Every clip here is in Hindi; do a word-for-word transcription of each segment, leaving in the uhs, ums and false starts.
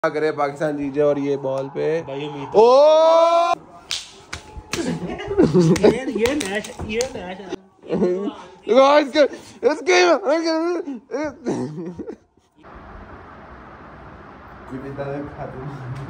करे पाकिस्तान जीते और ये बॉल पे ओ ये ये मैच ये मैच इसके इसके कुछ इतना खाते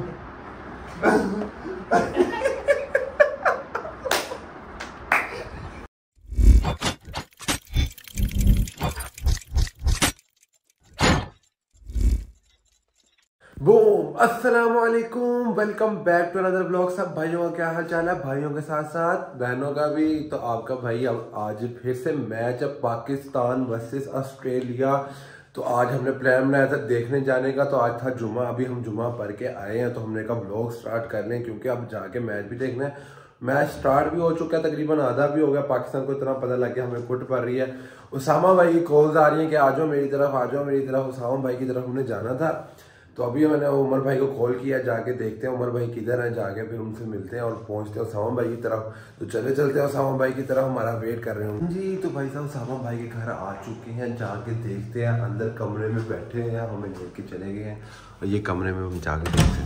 बूम अस्सलाम वालेकुम, welcome back to another blog. सब भाइयों का क्या हाल चाल है? भाइयों के साथ साथ बहनों का भी। तो आपका भाई अब आज फिर से मैच है पाकिस्तान वर्सेस ऑस्ट्रेलिया। तो आज हमने प्लान बनाया था देखने जाने का। तो आज था जुमा, अभी हम जुमा पढ़ के आए हैं तो हमने कहा ब्लॉग स्टार्ट कर लें क्योंकि अब जाके मैच भी देखना है। मैच स्टार्ट भी हो चुका है, तकरीबन आधा भी हो गया। पाकिस्तान को इतना पता लग गया हमें कुट पड़ रही है। उसामा भाई की कॉल्स आ रही है कि आ जाओ मेरी तरफ, आ जाओ मेरी तरफ। उसामा भाई की तरफ हमने जाना था तो अभी मैंने उमर भाई को कॉल किया, जाके देखते हैं उमर भाई किधर हैं, जाके फिर उनसे मिलते हैं और पहुंचते हैं उसामा भाई की तरफ। तो चले चलते हैं उसामा भाई की तरफ, हमारा वेट कर रहे हैं जी। तो भाई साहब उसामा भाई के घर आ चुके हैं, जाके देखते हैं। अंदर कमरे में बैठे हैं, हमें लेके चले गए हैं और ये कमरे में हम जाके देखते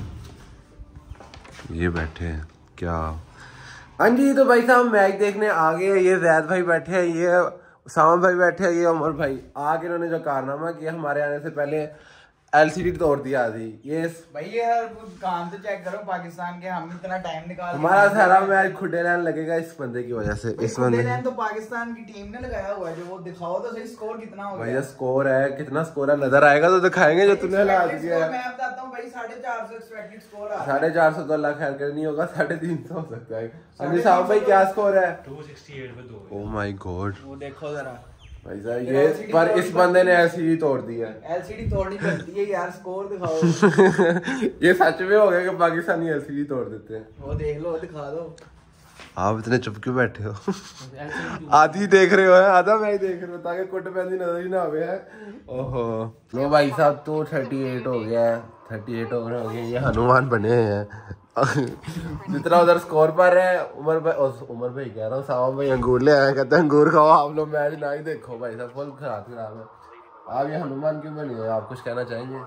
हैं। ये बैठे हैं क्या? हाँ जी। तो भाई साहब मैच देखने आ गए। ये जैद भाई बैठे हैं, ये उसामा भाई बैठे हैं, ये उमर भाई। आके इन्होंने जो कारनामा किया हमारे आने से पहले एलसीडी तोड़ दिया थी। ये भाई यार काम तो चेक करो पाकिस्तान के, हम इतना टाइम निकाल हमारा सारा मैच खुडे लाइन लगेगा इस बंदे की वजह से। इस बंदे लाइन तो पाकिस्तान की टीम ने लगाया हुआ है, जो वो दिखाओ तो सही स्कोर कितना हो गया। भैया स्कोर है, कितना स्कोर है नजर आएगा तो दिखाएंगे जो तूने ला दिया है। मैं बताता हूं भाई साढ़े चार सौ एक्सपेक्टेड स्कोर है। साढ़े चार सौ तो अल्लाह खैर कर नहीं होगा, साढ़े तीन सौ हो सकता है। अभी साहब भाई क्या स्कोर है? दो सौ अड़सठ पे दो। ओह माय गॉड, वो देखो जरा भाई साहब ये पर इस बंदे ने एलसीडी तोड़ दी है। एलसीडी तोड़नी पड़ती है यार, स्कोर दिखाओ। ये सच में हो गया कि पाकिस्तानी एलसीडी तोड़ देते हैं। वो देख लो, दिखा दो। आप इतने चुप क्यों बैठे हो? आधी देख रहे हो, आधा मैच देख रहे हो ताकि कुट पैंदी नजर ही ना आवे है। ओहो लो भाई साहब, तो अड़तीस हो गया है, अड़तीस ओवर हो गया। ये हनुमान बने हैं जितना उधर स्कोर पर है। उमर भाई उमर भाई कह रहा हूँ साहब भाई अंगूर ले आए, कहते हैं अंगूर खाओ आप लोग, मैच ना ही देखो। भाई साहब फुल खराब खराब है। आप ये हनुमान क्यों बनी हो? आप कुछ कहना चाहेंगे?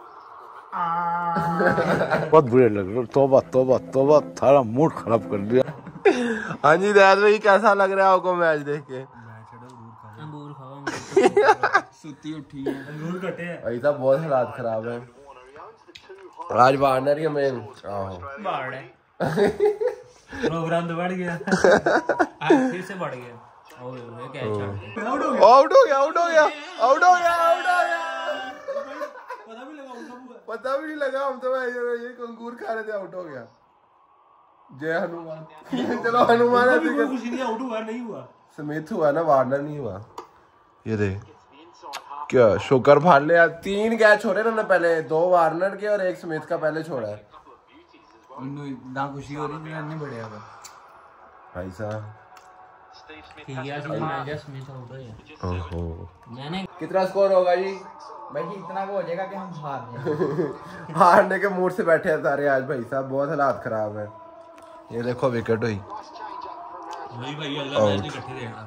बहुत बुरे लग रहे। तौबा तौबा तौबा, थारा मूड खराब कर दिया। हाँ जी दयाद भाई, कैसा लग रहा है आपको मैच देख के? अंगूर खाओ, सुती उठी है, अंगूर कटे हैं भाई साहब बहुत हालात खराब है। आज वार्नर ही हमें बाढ़ है। प्रोग्राम तो बढ़ गया, आज फिर से बढ़ गया। ओए ओए क्या चाहते? आउट हो गया, आउट हो गया, आउट हो गया, आउट हो गया, आउट हो गया। पता भी लगा उनका, पता भी नहीं लगा, हम तो ये अंगूर खा रहे थे, आउट हो गया। जय हनुमान। चलो हनुमान कोई कुछ नहीं, आउट हुआ नहीं हुआ, स्मिथ हुआ ना, वार्नर नहीं हुआ। ये देख क्या शुक्र फाड़ लिया। तीन कैच छोड़े ना पहले, दो वार्नर के और एक स्मिथ का पहले छोड़ा है। ना खुशी हो रही है, नहीं बढ़िया भाई साहब ठीक है मैं जस्ट मिस आउट है। ओहो मैंने कितना स्कोर होगा जी? भाई इतना को हो जाएगा कि हम हार जाएंगे। हारने के मूड से बैठे हैं सारे आज। भाई साहब बहुत हालात खराब है। ये देखो विकेट हुई। वही भाई अगला मैच इकट्ठे देखना।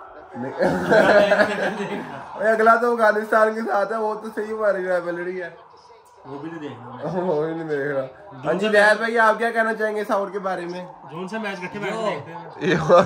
अगला तो अफगानिस्तान के साथ है, वो तो सही हमारी राइवलरी है, वो भी नहीं देखना। वो भी नहीं देख रहा। हाँ जी दयाल भाई, आप क्या कहना चाहेंगे साउथ के बारे में? जोन से मैच इकट्ठे बैठ देखते हैं।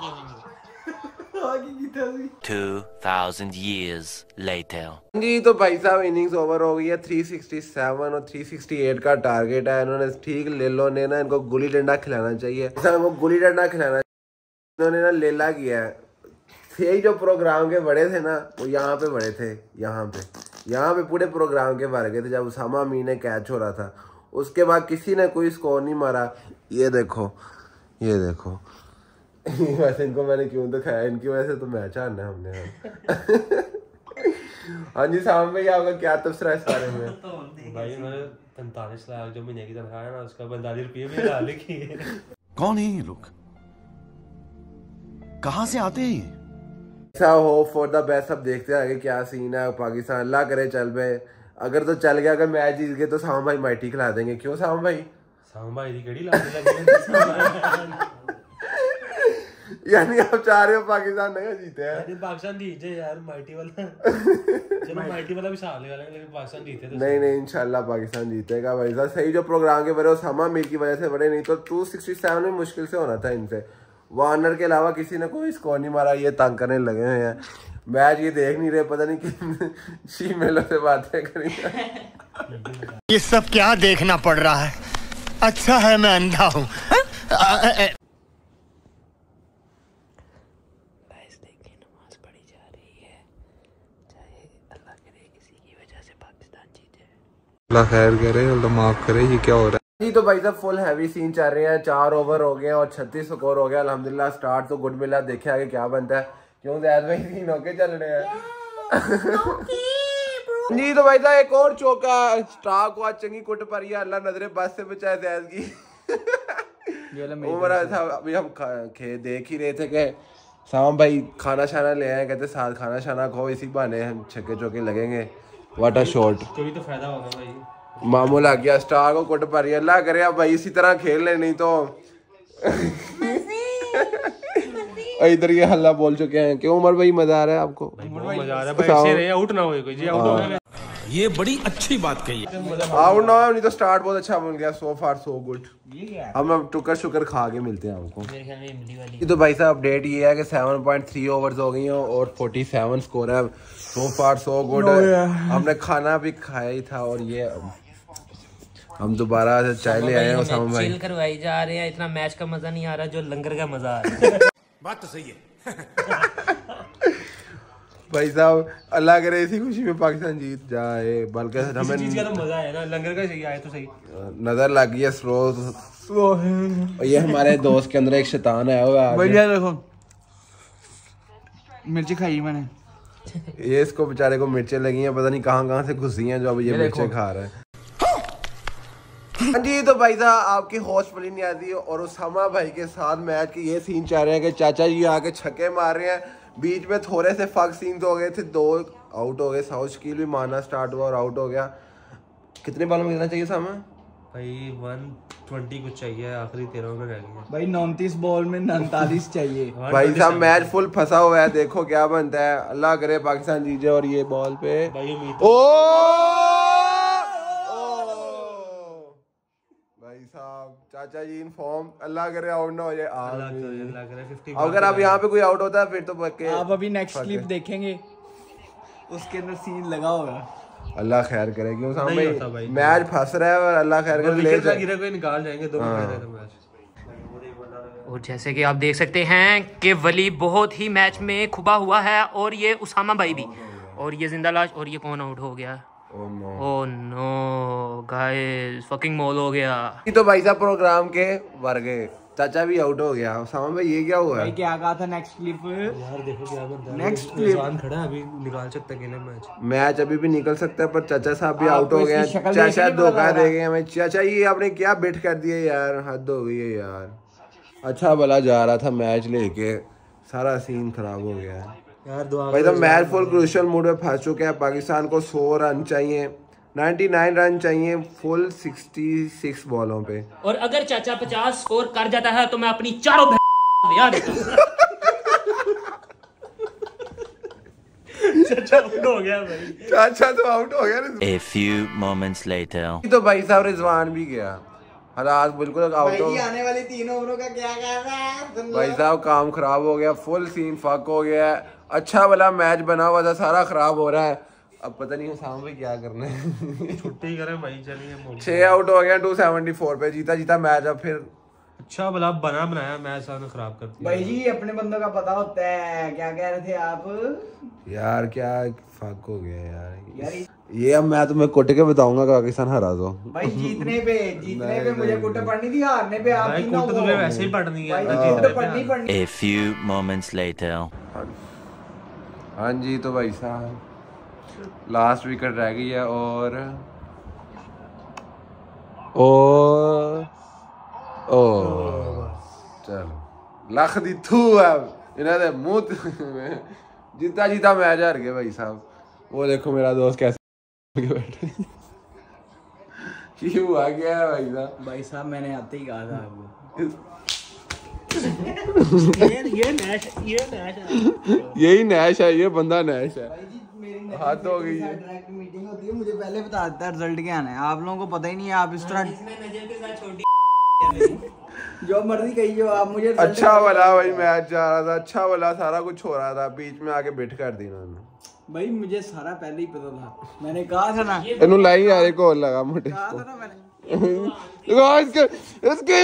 Two thousand years later. जी तो भाई साहब इनिंग्स ओवर हो गई है। तीन सौ सरसठ और तीन सौ अड़सठ का टारगेट है। इन्होंने ठीक लेलो ने ना इनको गुली डंडा खिलाना चाहिए। इनको गुली डंडा खिलाना इन्होंने ना लेला किया है। यही जो प्रोग्राम के बड़े थे ना, वो यहाँ पे बड़े थे, यहाँ पे यहाँ पे पूरे प्रोग्राम के भर गए थे जब उसामा अमीन ने कैच हो रहा था। उसके बाद किसी ने कोई स्कोर नहीं मारा। ये देखो, ये देखो। वैसे इनको मैंने क्यों दिखाया, इनकी वजह से तो मैच हारना है हमने। हाँ जी साहब भाई, आपका क्या तबसरा है इस बारे में? भाई मैंने पैंतालीस लाख जो महीने की तनख्वाह है ना, उसका पैंतालीस रुपये में डाल लिखी है। कौन है ये लोग? कहाँ से आते हैं? Hope for the best. अब देखते हैं आगे क्या सीन है। पाकिस्तान अल्लाह करे चल पे, अगर तो चल गया, अगर मैच जीत गए तो साम भाई माइटी खिला देंगे। क्यों साम भाई? साम भाई दी केड़ी लाने लगे। यानी आप चाह रहे हो पाकिस्तान नहीं जीते हैं? अरे पाकिस्तान जीत जाए यार, माइटी वाला चलो माइटी वाला भी साल लगा लेकिन पाकिस्तान जीते तो नहीं नहीं इंशाल्लाह पाकिस्तान जीतेगा भाई साहब। सही जो प्रोग्राम के बड़े उसामा मीर की वजह से बड़े, नहीं तो टू सिक्सटी सेवन में मुश्किल से होना था इनसे। वार्नर के अलावा किसी ने कोई स्कोर नहीं मारा, ये तंग करने लगे हुए हैं। मैच ये देख नहीं रहे, पता नहीं किन शीमेलों से बातें करेंगे। ये सब क्या देखना पड़ रहा है? अच्छा है मैं अंधा हूँ। अल्लाह खैर करे, अल्लाह माफ करे। ये क्या हो रहा है जी? तो भाई साहब फुल हैवी सीन चल रहे हैं, चार ओवर हो गए और छत्तीस स्कोर हो गया अल्हम्दुलिल्लाह। स्टार्ट तो गुड मिला, देखे आगे क्या बनता है। क्यों जैद भाई तीन होके चल रहे हैं जी। तो भाई साहब एक और चौका, स्टार को आज चंगी कुट पर अल्लाह नजरे बस से बचाए जैद की। उमरा था अभी हम खे देख ही रहे थे कि शाम भाई खाना शाना ले आए, कहते साथ खाना शाना खाओ, इसी बहाने हम छक्के चौके लगेंगे। व्हाट अ शॉट, कोई तो फायदा होगा भाई। मामूल आ गया, स्टार को कुट पर अल्लाह करे अब भाई इसी तरह खेल ले, नहीं तो इधर ये हल्ला बोल चुके हैं। क्यों उमर भाई मजा आ रहा है आपको? मजा आ रहा है भाई, ऐसे रहे आउट ना होए कोई जी, आउट हो गया ये बड़ी अच्छी बात कही। आउट ना हो, नहीं तो स्टार्ट बहुत अच्छा बन गया। So far so good. हम अब टुकर शुकर खा के मिलते हैं आपको। मेरे ख्याल में इमली वाली। तो भाई साहब अपडेट ये है कि सेवन पॉइंट थ्री ओवर्स हो गई हैं और फोर्टी सेवन स्कोर है। So far so good. हमने खाना भी खाया ही था और ये हम दोबारा से चाय ले आए हैं। उसामा भाई चिल करवाई जा रहे हैं, इतना मैच का मजा नहीं आ रहा जो लंगर का मजा आ रहा है। बात तो सही है। भाई साहब अल्लाह करे इसी खुशी में पाकिस्तान जीत जाए, बल्कि हमें चीज का तो मजा है ना, लंगर का सही आए तो सही। नजर लग गई है स्लो, और ये हमारे दोस्त के अंदर एक शैतान है वो भैया देखो मिर्ची खाई मैंने। ये इसको बेचारे को मिर्चें लगी हैं, पता नहीं कहाँ कहाँ से घुसी हैं जो अब ये मिर्चें खा रहा है। हाँ जी तो भाई साहब आपकी हौसपली नहीं आती और उसामा भाई के साथ मैच के ये सीन चाह रहे हैं कि चाचा जी आके छक्के मार रहे हैं। बीच में थोड़े से फक सीन हो गए थे, दो आउट हो गए। साउथ स्कील भी मारना स्टार्ट हुआ और आउट हो गया। कितने बॉलों में कितना चाहिए सामा? भाई वन ट्वेंटी कुछ चाहिए, आखिरी तेरह में रह गया भाई उनतीस बॉल में उनतालीस चाहिए। भाई साहब मैच फुल फंसा हुआ है, देखो क्या बनता है। अल्लाह करे पाकिस्तान जीते। और ये बॉल पे ओ भाई साहब चाचा जी इन फॉर्म, अल्लाह करे आउट ना हो जाए। अगर आप यहाँ पे कोई आउट होता है फिर तो पक्के आप अभी नेक्स्ट क्लिप देखेंगे, उसके अंदर सीन लगा होगा। अल्लाह खैर करे क्यों भाई मैच फंस रहा है और अल्लाह खैर करे ले जाए कोई निकाल जाएंगे दो मैच। और जैसे कि आप देख सकते हैं कि वली बहुत ही मैच में खुबा हुआ है और ये उसामा भाई भी, और ये जिंदा लाश। और ये कौन आउट हो गया? Oh no guys, fucking mall हो गया। तो भाई साहब प्रोग्राम के वर गए, चाचा भी आउट हो गया। उसामा भाई ये क्या हुआ? भाई क्या कहा था नेक्स्ट क्लिप? यार देखो क्या बनता है। नेक्स्ट क्लिप खड़ा है, अभी निकाल सकता है अकेले मैच। मैच अभी भी निकल सकता है पर चाचा साहब भी आउट हो गए हैं। चाचा धोखा दे गए हमें। चाचा ये आपने क्या बेट कर दिया यार, हद हो गई है यार। अच्छा भला जा रहा था मैच लेके, सारा सीन खराब हो गया है यार। दुआ भाई तो मैच फुल क्रूशियल मूड में फंस चुके हैं। पाकिस्तान को सौ रन चाहिए, निन्यानवे रन चाहिए फुल छियासठ बॉलों पे। और अगर चाचा पचास स्कोर कर जाता है तो मैं अपनी चारों ब्याह देता हूं। चाचा आउट हो गया भाई। चाचा तो आउट हो गया। A few moments later. तो भाई साहब रिजवान भी गया, हालात बिल्कुल आउट हो। आने वाली तीन ओवरों का क्या कर रहा है भाई साहब काम खराब हो गया, फुल सीन फक हो गया। अच्छा वाला मैच बना हुआ था, सारा खराब हो रहा है। अब पता नहीं उसामा भाई क्या करना है। छुट्टी करें भाई, चलिए। छह आउट हो गया दो सौ चौहत्तर पे, जीता जीता मैच। अब फिर अच्छा भला बना बनाया मैच सामने खराब कर दिया भाई जी। अपने बंदों का पता होता है। क्या कह रहे थे आप? यार क्या फक हो गया यार, यार ये अब मैं तुम्हें कुट के बताऊंगा पाकिस्तान हरा दो। भाई जीतने पे जीतने पे मुझे कुट पड़नी थी, हारने पे आप भाई कुट तुम्हें वैसे ही पड़नी है। कुट पड़नी पड़नी। A few moments later. हाँ जी तो भाई साहब लास्ट विकेट रह गई है और और ओ चलो लख दी थू अब इन्होंने मुंह जीता जीता मैच हार गए भाई साहब। वो देखो मेरा दोस्त कैसे बैठे। क्यों आ गया है भाई साहब? भाई साहब मैंने आते ही कहा था आपको। ये ये नैश ये नैश है। यही नैश है, ये बंदा नैश है। भाई जी मेरी हाथ हो गई है। डायरेक्ट मीटिंग होती है, मुझे पहले बता देता है रिजल्ट क्या आना है। आप लोगों को पता ही नहीं है, आप इस तरह इसने नजर के साथ छोटी जो मर्जी कही हो आप मुझे। अच्छा वाला भाई मैच जा रहा था, अच्छा वाला सारा कुछ हो रहा था, बीच में आके बिठ कर दी इन्होंने। भाई मुझे सारा पहले ही पता था, मैंने कहा था ना इन्हों लाई यार एक और लगा मोटे कहा था ना मैंने। इसके इसके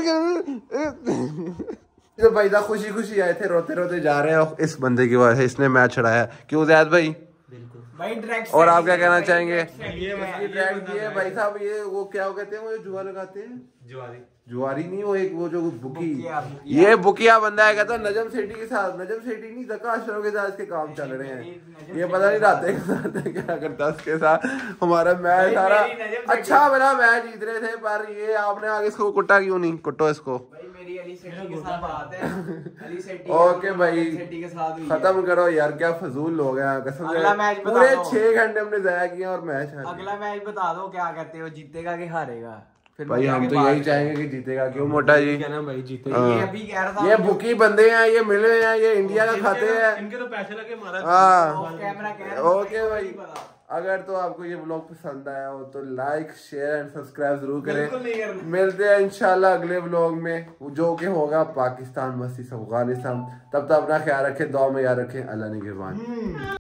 जो भाई था खुशी खुशी आए थे, रोते रोते जा रहे हैं इस बंदे की वजह से, इसने मैच छड़ाया। क्यों ज़ैद भाई? भाई डायरेक्ट और आप क्या कहना चाहेंगे? ये मछली ड्रैग की है भाई साहब, ये वो क्या कहते हैं, वो जुआ लगाते हैं, जुआरी जुआरी नहीं, वो एक वो जो बुकी, ये बुकिया बंदा है, कहता नजम सेठी के साथ, नजम सेठी नहीं जका अशरफ के साथ इसके काम चल रहे हैं। ये पता नहीं राते के साथ क्या करता उसके साथ। हमारा मैच सारा अच्छा बना मैच जीत रहे थे, पर ये आपने आगे इसको कुटा क्यों नहीं? कुटो इसको। मेरी अली सेठी के साथ बात है, अली सेठी ओके भाई सेठी के साथ हुई है। खत्म करो यार, क्या फजूल लोग हैं कसम अगला मैच से। बता पूरे दो। छह घंटे हमने जाया किया और मैच हार अगला मैच बता दो क्या कहते हो, जीतेगा कि हारेगा? फिर भाई हम तो यही चाहेंगे कि जीतेगा। क्यों मोटा जी? कहना भाई जीते। ये अभी कह रहा था ये बुकी बंदे हैं, ये मिले हैं, ये इंडिया का खाते हैं। इनके तो पैसे लगे मारा। हाँ कैमरा कह रहा ओके भाई, अगर तो आपको ये व्लॉग पसंद आया हो तो लाइक शेयर एंड सब्सक्राइब जरूर करें। मिलते हैं इंशाल्लाह अगले व्लॉग में, जो कि होगा पाकिस्तान वर्सेस अफगानिस्तान। तब तक अपना ख्याल रखें, दुआ में याद रखें। अल्लाह निगहबान।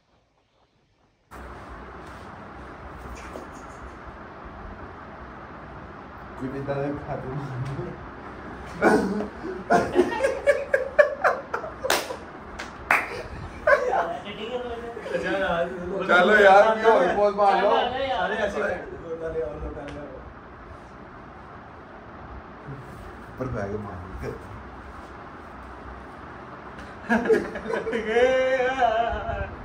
चलो यार पोज मार लो। पर बैग मार